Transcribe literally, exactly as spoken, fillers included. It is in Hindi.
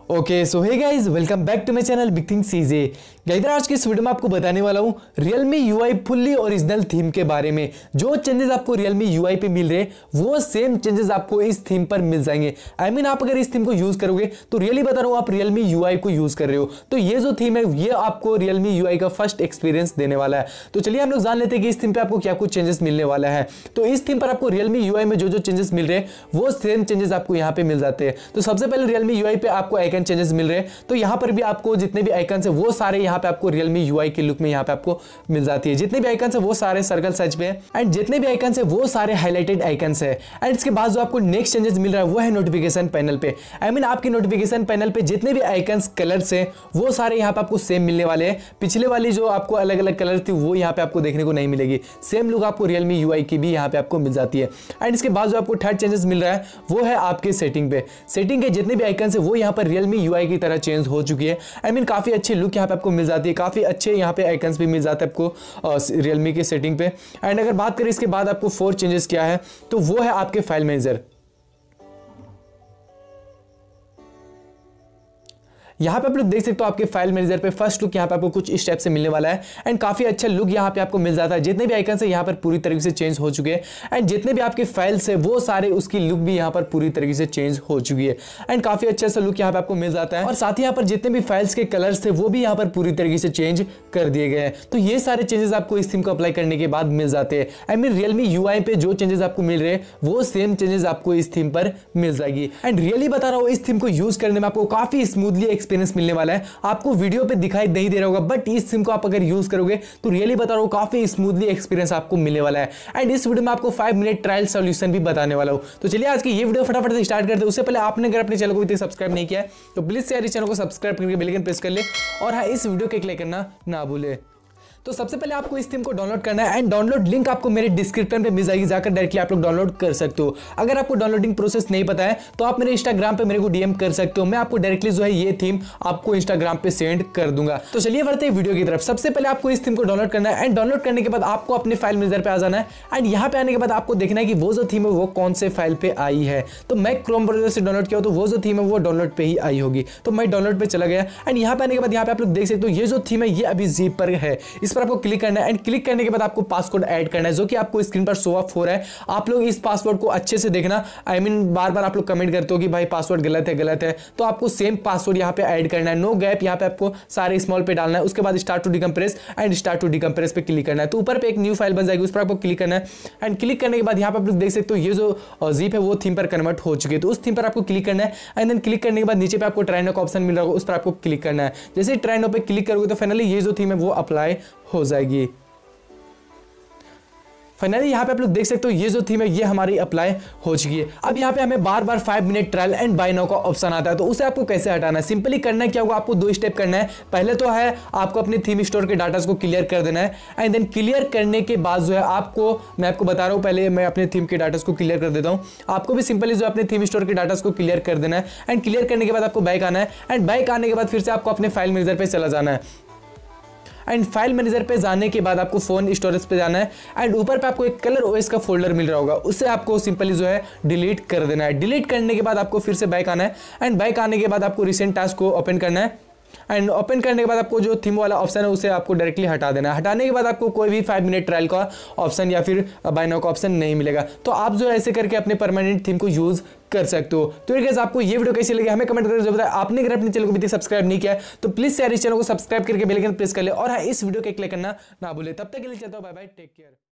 Okay so hey guys, welcome back to my channel big thing C. Guys आज की इस वीडियो में आपको बताने वाला हूँ Realme U I fully original theme के बारे में। जो चेंजेस आपको Realme यू आई पे मिल रहे हैं वो सेम चेंजेस आपको इस थीम पर मिल जाएंगे। आई I मीन mean, आप अगर इस थीम को यूज करोगे तो रियली बता रहा हूँ आप Realme यू आई को यूज कर रहे हो तो ये जो थीम है ये आपको Realme यू आई का फर्स्ट एक्सपीरियंस देने वाला है। तो चलिए हम लोग जान लेते हैं कि इस थीम पे आपको क्या कुछ चेंजेस मिलने वाला है। तो इस थीम पर आपको Realme यू आई में जो जो चेंजेस मिल रहे हैं वो सेम चेंजेस आपको यहाँ पे मिल जाते हैं। तो सबसे पहले Realme यू आई पे आपको आइकन चेंजेस मिल रहे हैं, तो यहाँ पर भी आपको जितने भी आइकन्स है वो सारे यहाँ पे आपको Realme यू आई के लुक में यहाँ पे आपको मिल जाती है। जितने भी आइकन्स है वो सारे सर्कल साइज पे है एंड जितने भी आइकन्स है वो सारे हाईलाइटेड आइकन्स है। एंड इसके बाद जो आपको नेक्स्ट चेंजेस मिल रहा है वो है नोटिफिकेशन पैनल पे। आई मीन आपकी नोटिफिकेशन पैनल पे जितने भी आइकन्स कलर्स है वो सारे यहाँ पे आपको सेम मिलने वाले हैं। पिछले वाली जो आपको अलग अलग कलर थी वो यहाँ पे आपको देखने को नहीं मिलेगी। सेम लुक आपको Realme यू आई की भी यहाँ पे आपको मिल जाती है। एंड इसके बाद जो आपको थर्ड चेंजेस मिल रहा है वो है आपके सेटिंग पे। सेटिंग के जितने भी आइकन्स है वो यहाँ पर Realme यू आई की तरह चेंज हो चुकी है। आई मीन काफी अच्छी लुक यहाँ पे आपको मिल जाती है, काफी अच्छे यहाँ पे आइकन्स भी मिल जाते हैं आपको Realme की सेटिंग पे। एंड अगर बात करें इसके बाद आपको फोर चेंजेस क्या है तो वो है आपके फाइल मैनेजर। यहाँ पे आप लोग देख सकते हो आपके फाइल मैनेजर पे फर्स्ट लुक यहाँ पे आपको कुछ इस टाइप से मिलने वाला है एंड काफी अच्छा लुक यहाँ पे आपको मिल जाता है। जितने भी आइकन्स है यहाँ पर पूरी तरीके से चेंज हो चुके हैं एंड जितने भी आपके फाइल्स है वो सारे उसकी लुक भी यहाँ पर पूरी तरीके से चेंज हो चुकी है एंड काफी अच्छा सा लुक यहाँ पे आपको मिल जाता है। और साथ ही यहाँ पर जितने भी फाइल्स के कलर्स थे वो भी यहाँ पर पूरी तरीके से चेंज कर दिए गए हैं। तो ये सारे चेंजेस आपको इस थीम को अप्लाई करने के बाद मिल जाते हैं। I mean Realme U I पे जो चेंजेस आपको मिल रहे हैं वो सेम चेंजेस आपको इस थीम पर मिल जाएगी। एंड रियली बता रहा हूँ इस थीम को यूज करने में आपको काफी स्मूथली एक्सपीरियंस मिलने वाला है। आपको वीडियो पे दिखाई नहीं दे रहा होगा बट इस सिम को आप अगर यूज करोगे तो रियली बता रहा हूं काफी स्मूथली एक्सपीरियंस आपको मिलने वाला है। एंड इस वीडियो में आपको फाइव मिनट ट्रायल सॉल्यूशन भी बताने वाला हूं। तो चलिए आज की ये वीडियो फटाफट से स्टार्ट करते हैं। उससे पहले आपने अगर अपने चैनल को अभी तक सब्सक्राइब नहीं किया है तो प्लीज यार इस चैनल को सब्सक्राइब करके बेल आइकन प्रेस कर ले और हाँ इस वीडियो को क्लिक करना ना भूले। तो सबसे पहले आपको इस थीम को डाउनलोड करना है एंड डाउनलोड लिंक आपको मेरे डिस्क्रिप्शन पे मिल जाएगी, जाकर डायरेक्टली आप लोग डाउनलोड कर सकते हो। अगर आपको डाउनलोडिंग प्रोसेस नहीं पता है तो आप मेरे इंस्टाग्राम पे मेरे को डीएम कर सकते हो, मैं आपको डायरेक्टली जो है ये थीम आपको इंस्टाग्राम पे सेंड कर दूंगा। तो चलिए बढ़ते हैं वीडियो की तरफ। सबसे पहले आपको इस थीम को डाउनलोड करना है एंड डाउनलोड करने के बाद आपको अपने फाइल मैनेजर पे आ जाना है एंड यहाँ पे आने के बाद आपको देखना है कि वो जो थीम है वो कौन से फाइल पे आई है। तो मैं क्रोम ब्राउज़र से डाउनलोड किया तो वो जो थीम है वो डाउनलोड पे ही आई होगी। तो मैं डाउनलोड पे चला गया एंड यहाँ पे आने के बाद यहाँ पे आप लोग देख सकते हो ये जो थीम है ये अभी ज़िप पर है। इस पर आपको क्लिक करना है एंड क्लिक करने के बाद आपको पासवर्ड ऐड करना है जो कि आपको स्क्रीन पर शो ऑफ हो रहा है। आप लोग इस पासवर्ड को अच्छे से देखना। आई I मीन mean, बार बार आप लोग कमेंट करते हो कि भाई पासवर्ड गलत है गलत है, तो आपको सेम पासवर्ड यहाँ पे ऐड करना है। नो गैप यहाँ पे आपको सारे स्मॉल पे डालना है। उसके बाद start to decompress and start to decompress पे क्लिक करना है। तो ऊपर पे एक न्यू फाइल बन जाएगी, उस पर आपको क्लिक करना है एंड क्लिक करने के बाद यहाँ पे आप लोग देख सकते हो ये जो जीप है वो थीम पर कन्वर्ट हो चुकी है। तो उस थीम पर आपको क्लिक करना है एंड देन क्लिक करने के बाद नीचे पे आपको ट्राइनो का ऑप्शन मिल रहा होगा, उस पर आपको क्लिक करना है। जैसे ट्राइनो पे क्लिक करोगे तो फाइनली ये जो थीम है वो अप्लाई हो जाएगी। फाइनली यहाँ पे आप लोग देख सकते हो ये जो थीम है ये हमारी अप्लाई हो चुकी है। अब यहाँ पे हमें बार बार five minute trial and buy now का ऑप्शन आता है, तो उसे आपको कैसे हटाना है। सिंपली करना है क्या होगा, आपको दो स्टेप करना है। पहले तो है आपको अपने थीम स्टोर के डाटा को क्लियर कर देना है एंड देन क्लियर करने के बाद जो है आपको मैं आपको बता रहा हूँ, पहले मैं अपने थीम के डाटा को क्लियर कर देता हूँ। आपको भी सिंपली जो अपने थीम स्टोर के डाटा को क्लियर कर देना है एंड क्लियर करने के बाद आपको बैक आना है एंड बैक आने के बाद फिर से आपको अपने फाइल मैनेजर पे चला जाना है एंड फाइल मैनेजर पे जाने के बाद आपको फोन स्टोरेज पे जाना है एंड ऊपर पे आपको एक कलर ओएस का फोल्डर मिल रहा होगा, उससे आपको सिंपली जो है डिलीट कर देना है। डिलीट करने के बाद आपको फिर से बैक आना है एंड बैक आने के बाद आपको रिसेंट टास्क को ओपन करना है एंड ओपन करने के बाद आपको जो थीम वाला ऑप्शन है उसे आपको डायरेक्टली हटा देना है। हटाने के बाद आपको कोई भी फाइव मिनट ट्रायल का ऑप्शन या फिर बाय नाउ का ऑप्शन नहीं मिलेगा। तो आप जो ऐसे करके अपने परमानेंट थीम को यूज कर सकते हो। तो गाइस आपको ये वीडियो कैसी लगी हमें कमेंट करके जरूर बताएं। आपने अगर अपने चैनल को अभी तक सब्सक्राइब नहीं किया तो प्लीज यार इस चैनल को सब्सक्राइब करके बेल आइकन प्रेस कर ले और हाँ इस वीडियो को क्लिक करना ना भूले। तब तक के लिए चलता हूं, बाय बाय, टेक केयर।